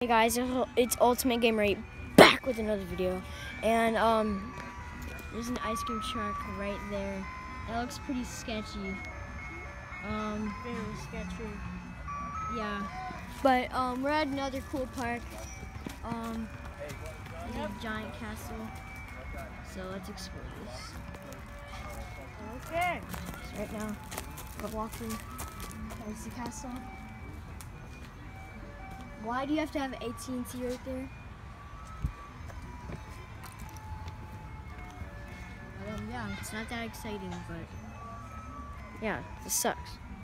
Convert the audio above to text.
Hey guys, it's Ultimate Gamer 8 back with another video, and there's an ice cream truck right there. That looks pretty sketchy. Very sketchy. Yeah, but we're at another cool park. There's a giant castle. So let's explore this. Okay. So right now, we're walking towards the castle. Why do you have to have AT&T right there? Yeah, it's not that exciting, but yeah, this sucks.